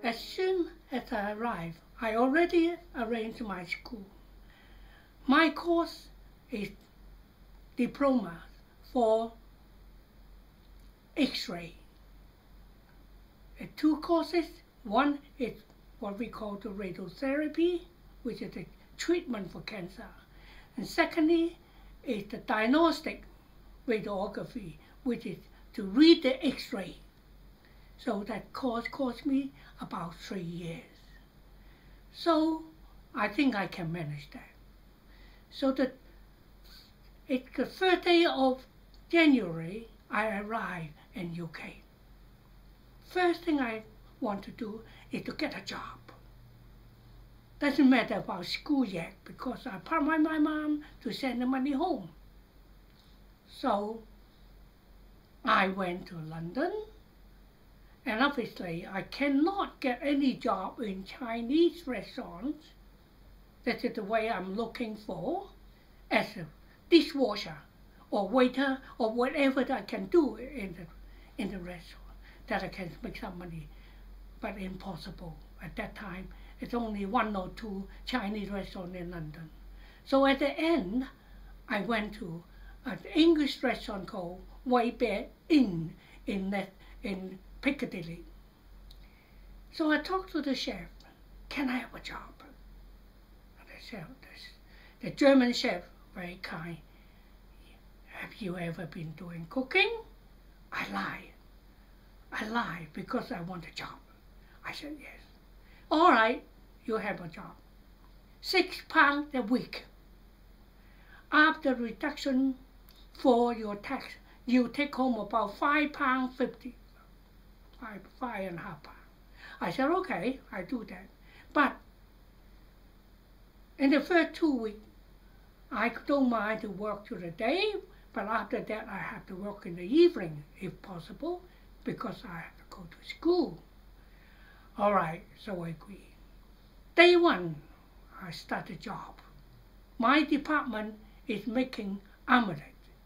As soon as I arrived, I already arranged my school. My course is diploma for X-ray. Two courses. One is what we call the radiotherapy, which is the treatment for cancer. And secondly is the diagnostic radiography, which is to read the X-ray. So that course cost me about 3 years. So I think I can manage that. So it's the first day of January I arrived in UK. First thing I want to do is to get a job. Doesn't matter about school yet because I promised my mom to send the money home. So I went to London, and obviously I cannot get any job in Chinese restaurants. That is the way I'm looking for, as a dishwasher or waiter or whatever that I can do in the restaurant, that I can make some money, but impossible. At that time, it's only 1 or 2 Chinese restaurants in London. So at the end, I went to an English restaurant called White Bear Inn in Piccadilly. So I talked to the chef, can I have a job? And the chef, the German chef, very kind, have you ever been doing cooking? I lied because I want a job. I said yes. All right, you have a job. £6 a week. After reduction for your tax, you take home about £5.50, £5.5 £5.5. I said, okay, I do that. But in the first 2 weeks, I don't mind to work through the day, but after that I have to work in the evening, if possible, because I have to go to school. All right, so I agree. Day 1, I start the job. My department is making omelette.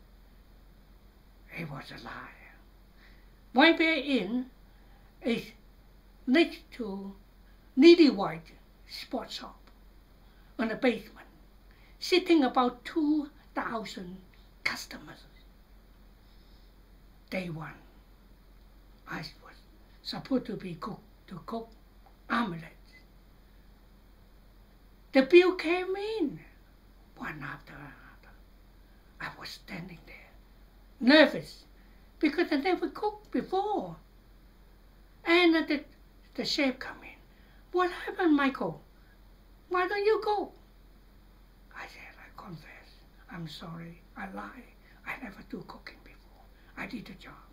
It was a lie. White Bear Inn is next to Needy White sports shop on the basement, sitting about 2,000 customers. Day 1, I was supposed to cook omelette. The bill came in, one after another. I was standing there, nervous, because I never cooked before. And the chef came in. What happened, Michael? Why don't you go? I said, I confess, I'm sorry, I lied. I never do cooking before. I did the job.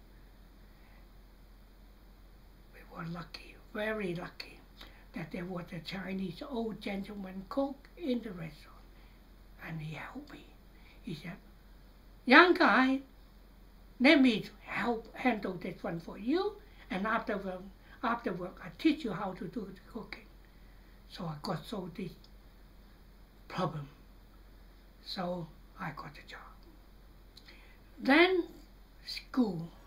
We were lucky, very lucky, that there was a Chinese old gentleman cook in the restaurant, and he helped me. He said, young guy, let me help handle this one for you, and after work I teach you how to do the cooking. So I got solved this problem. So I got a job. Then school.